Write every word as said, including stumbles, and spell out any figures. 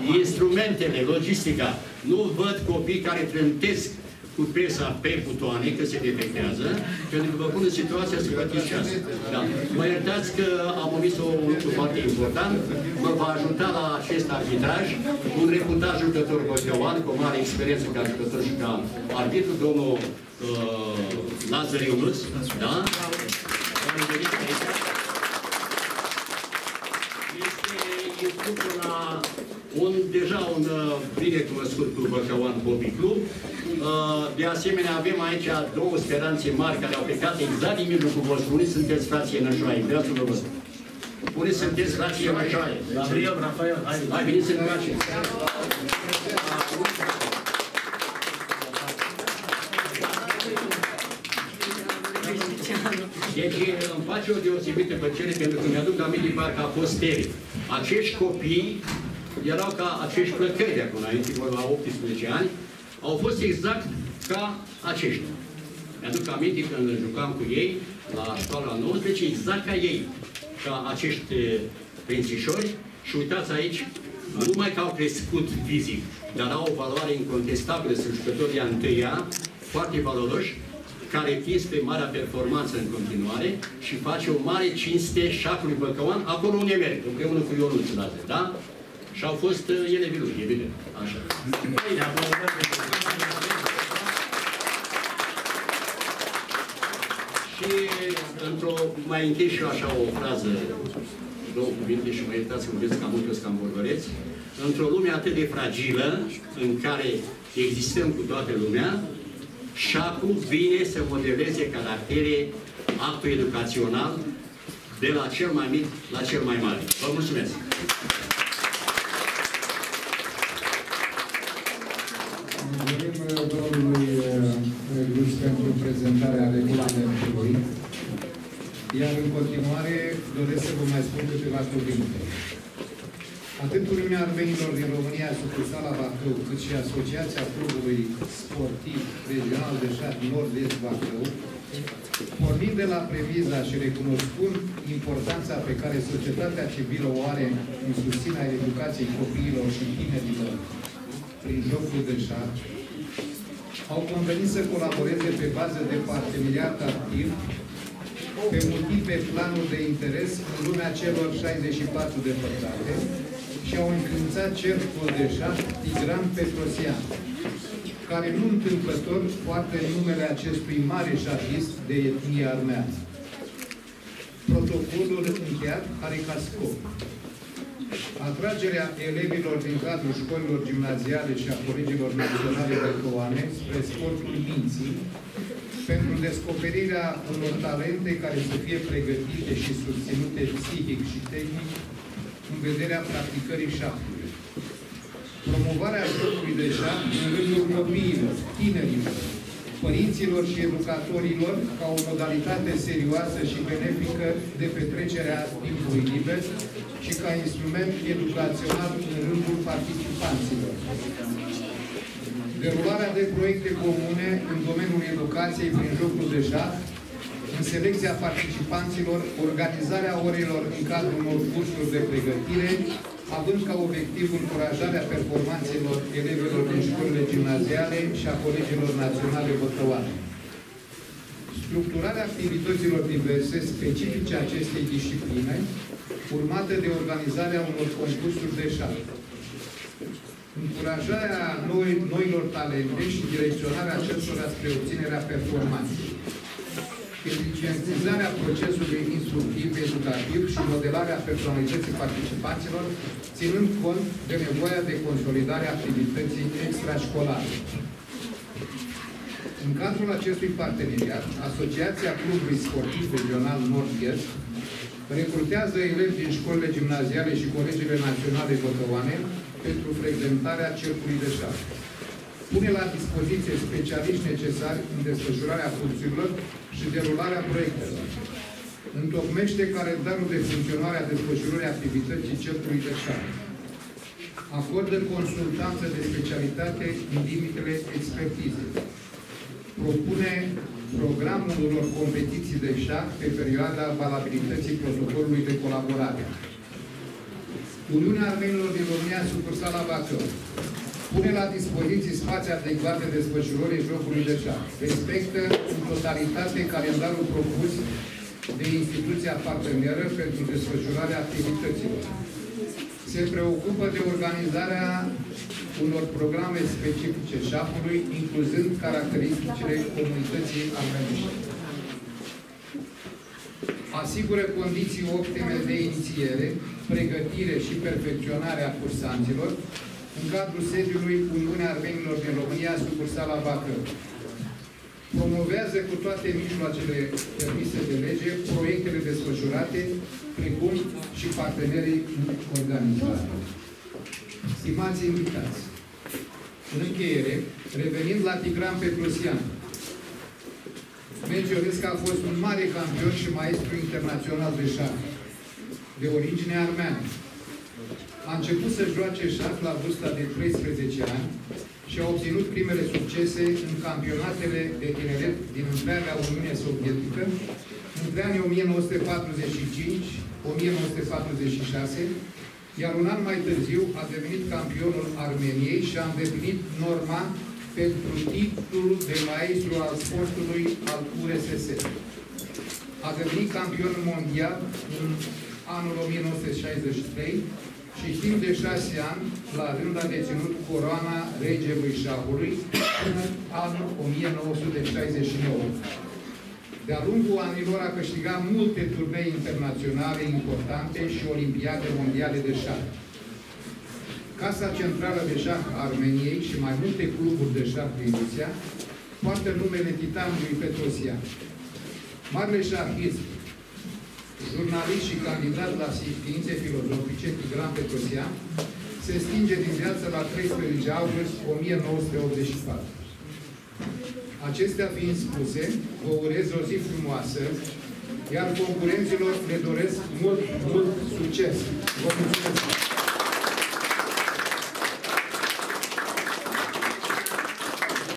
instrumentele, logistica. Nu văd copii care trântesc cu pesa pe butoane, că se defectează, pentru că vă pun în situația să plătiți ceas. Da. Mă iertați că am omis un lucru foarte important. Mă va ajuta la acest arbitraj un reputat jucător băcăuan, cu o mare experiență ca jucător și ca arbitru, domnul uh, Lazar Ionuț. Da? Este instructor la un, deja un uh, bine cunoscut club băcăuan, Hobby Club. Uh, de asemenea, avem aici două speranțe mari care au plecat exact din mijlocul vostru. Unii sunteți frații Nășoaie, vreau să vă văd. Unii sunteți frații Nășoaie. Gabriel, Rafael, hai, hai, veniți să ne facem. Deci îmi face o deosebită plăcere pentru că mi-aduc aminte parcă a fost teri. Acești copii erau ca acești plăcări de acum înainte, la optsprezece ani, au fost exact ca aceștia. Mi-aduc aminte când jucam cu ei la școala nouăsprezece, exact ca ei, ca acești prințișori. Și uitați aici, nu numai că au crescut fizic, dar au o valoare incontestabilă, sunt jucători de-a întâia, foarte valoroși, care tis pe marea performanță în continuare și face o mare cinste șacului băcăuan, acolo unde merg, împreună cu Ionuț, da? Și au fost uh, ele viluri, evident. Așa. Și într-o, mai întâi și așa o frază, două cuvinte și mă iertați că vedeți cam mult, că cam vorbăreți. Într-o lume atât de fragilă, în care existăm cu toată lumea, șacul vine să modeleze caractere, actul educațional, de la cel mai mic la cel mai mare. Vă mulțumesc! Mulțumim domnului Răguș pentru prezentarea regulamentului. Iar în continuare doresc să vă mai spun câteva cuvinte. Atât Uniunea Armenilor din România, sucursala Bacău, cât și Asociația Clubului Sportiv Regional de Șah Nord-Est Bacău, pornind de la premiza și recunoscând importanța pe care societatea civilă o are în susținerea educației copiilor și tinerilor prin jocul de șah, au convenit să colaboreze pe bază de parteneriat activ pe multiple planuri de interes în lumea celor șaizeci și patru de pătrate și au înființat cercul de șah Tigran Petrosian, care nu întâmplător poartă numele acestui mare șahist de etnie armeană. Protocolul încheiat are ca scop atragerea elevilor din cadrul școlilor gimnaziale și a colegiilor naționale băcăuane spre sportul minții, pentru descoperirea unor talente care să fie pregătite și susținute psihic și tehnic în vederea practicării șahului. Promovarea jocului de șah în rândul copiilor, tinerilor, părinților și educatorilor ca o modalitate serioasă și benefică de petrecerea timpului liber și ca instrument educațional în rândul participanților. Derularea de proiecte comune în domeniul educației prin jocul de șah, în selecția participanților, organizarea orelor în cadrul unor cursuri de pregătire, având ca obiectiv încurajarea performanțelor elevilor din școlile gimnaziale și a colegiilor naționale băcăuane. Structurarea activităților diverse specifice acestei discipline, urmată de organizarea unor concursuri de șah. Încurajarea noi, noilor talente și direcționarea acestora spre obținerea performanței. Eficientizarea procesului instructiv, educativ și modelarea personalității participanților, ținând cont de nevoia de consolidare a activității extrașcolare. În cadrul acestui parteneriat, Asociația Clubului Sportiv Regional Nord-Est recrutează elevi din școlile gimnaziale și colegiile naționale băcăuane pentru frecventarea cercului de șah. Pune la dispoziție specialiști necesari în desfășurarea cursurilor și derularea proiectelor. Întocmește calendarul de funcționare a desfășurării activității cercului de șah. Acordă consultanță de specialitate în limitele expertizei. Propune programul unor competiții de șah pe perioada valabilității protocolului de colaborare. Uniunea Armenilor din România, sucursala Bacău, pune la dispoziție spații adecvate desfășurării jocului de șah. Respectă în totalitate calendarul propus de instituția parteneră pentru desfășurarea activităților. Se preocupă de organizarea unor programe specifice șahului, incluzând caracteristicile comunității armenești. Asigură condiții optime de inițiere, pregătire și perfecționare a cursanților în cadrul sediului Uniunea Armenilor din România, sucursala Bacău. Promovează cu toate mijloacele permise de lege proiectele desfășurate, precum și partenerii organizatori. Stimați invitați, în încheiere, revenind la Tigran Petrosian, menționez că a fost un mare campion și maestru internațional de șah, de origine armeană. A început să joace șah la vârsta de treisprezece ani și a obținut primele succese în campionatele de tineret din întreaga Uniune Sovietică între anii o mie nouă sute patruzeci și cinci - o mie nouă sute patruzeci și șase, iar un an mai târziu a devenit campionul Armeniei și a îndeplinit norma pentru titlul de maestru al sportului al U R S S. A devenit campion mondial în anul o mie nouă sute șaizeci și trei și timp de șase ani la rând a deținut coroana regelui șahului până în anul o mie nouă sute șaizeci și nouă. De-a lungul anilor a câștigat multe turnee internaționale importante și olimpiade mondiale de șah. Casa Centrală de Șah a Armeniei și mai multe cluburi de șah din Rusia poartă numele titanului Petrosian. Marele șahist, jurnalist și candidat la științe filozofice, Tigran Petrosian, se stinge din viață la treisprezece august o mie nouă sute optzeci și patru. Acestea fiind spuse, vă urez o zi frumoasă, iar concurenților le doresc mult, mult succes. Vă mulțumesc!